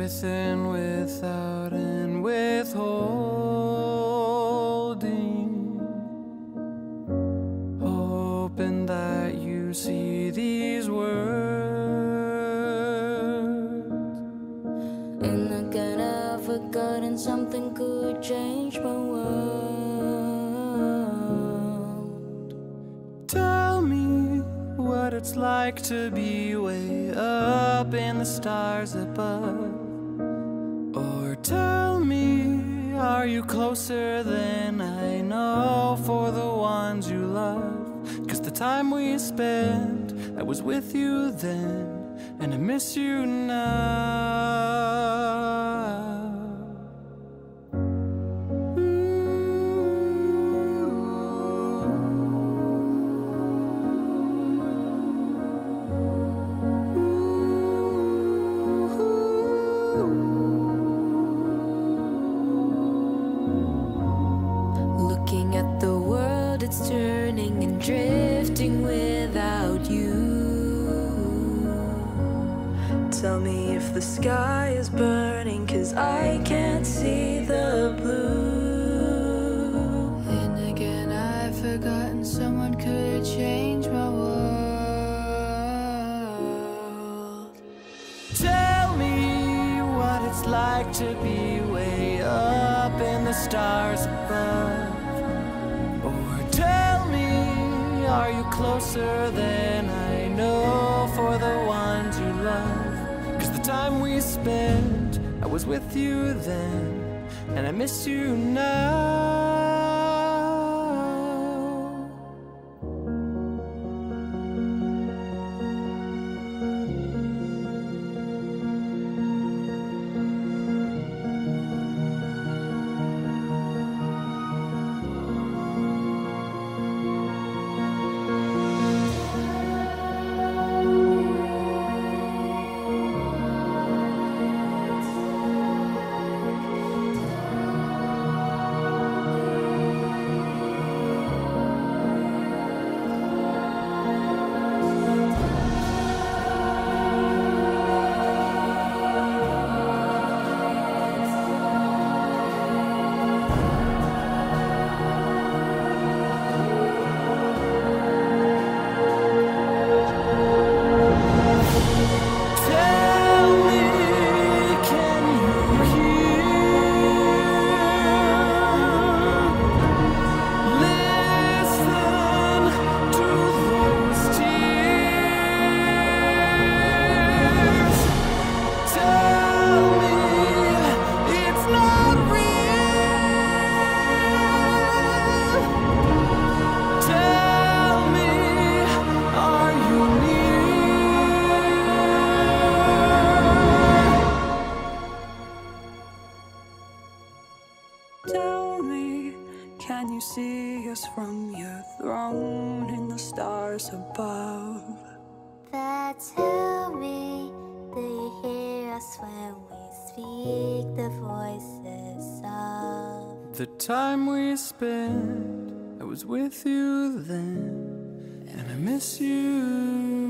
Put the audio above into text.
within, without, and withholding, hoping that you see these words. And again I've forgotten something could change my world. Tell me what it's like to be way up in the stars above. Or tell me, are you closer than I know for the ones you love? 'Cause the time we spent, I was with you then, and I miss you now. Looking at the world, it's turning and drifting without you. Tell me if the sky is burning, 'cause I can't see the blue. And again I've forgotten someone could change my world. Tell me what it's like to be way up in the stars above. Or tell me, are you closer than I know for the ones you love? 'Cause the time we spent, I was with you then, and I miss you now. Tell me, can you see us from your throne in the stars above? But tell me, do you hear us when we speak the voices of The time we spent, I was with you then, and I miss you